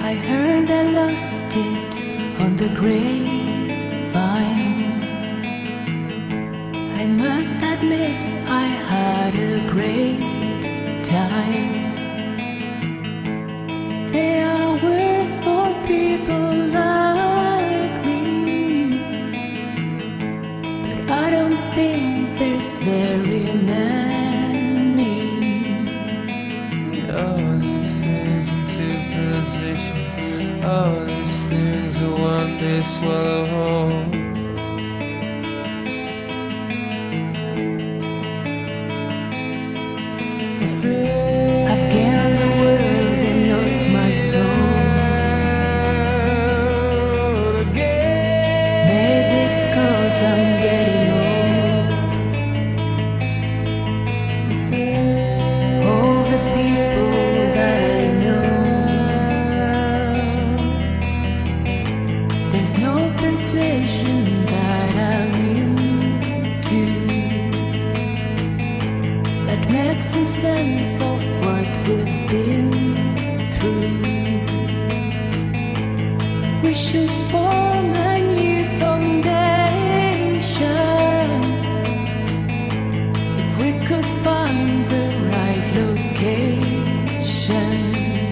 I heard I lost it on the grapevine. I must admit I had a great time. There are words for people like me, but I don't think there's very many. All these things into position, all these things are one day swallow whole. I've gained the world and lost my soul. Maybe it's 'cause I'm getting old. All the people that I know, there's no persuasion that I'm into that makes some sense of what we've been through. We should form a new foundation if we could find the right location.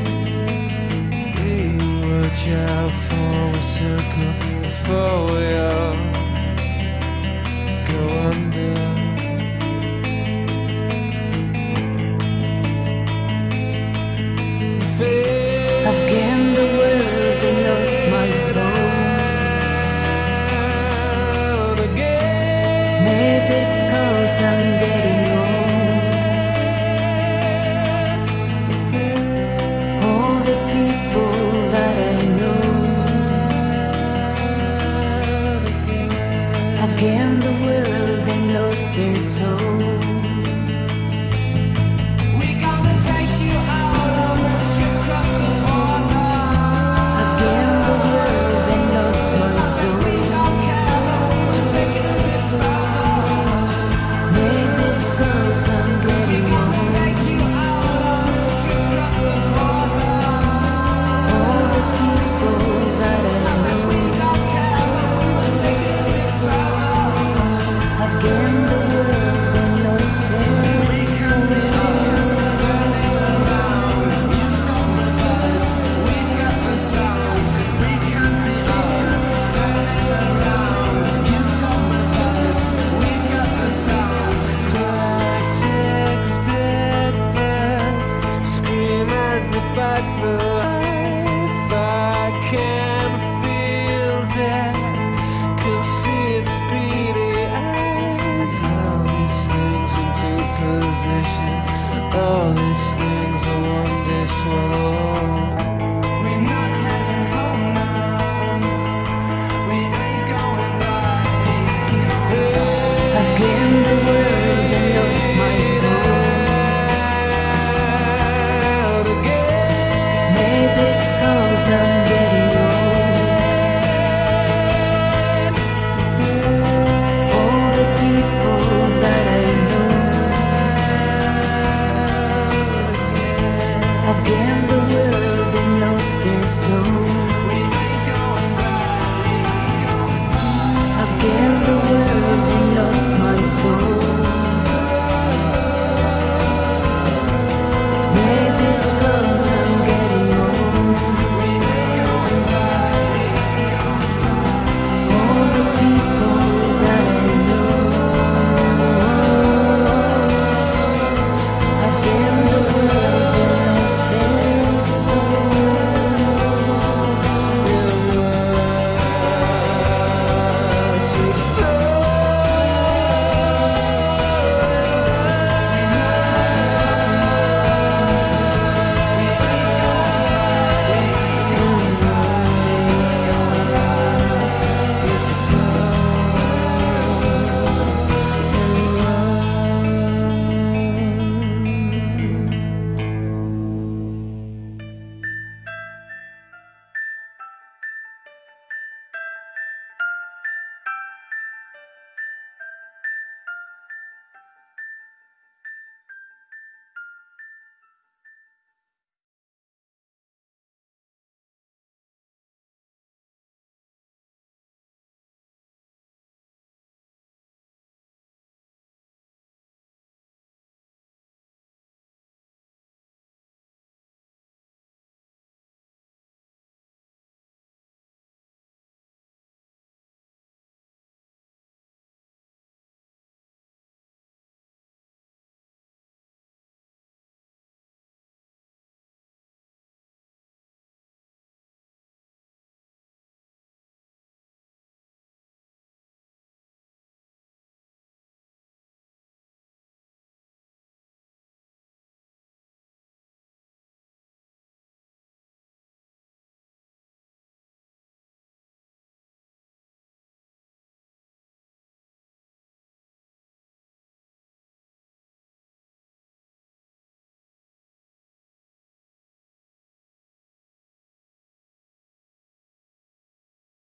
We watch out for a circle before we all go under. I've gained the world and lost my soul. Maybe it's 'cause I'm getting old. All the people that I know, I've gained the world and lost their soul. Fight for life, I can feel death, can see its beady eyes. All these things into position, all these things are one day swallowed.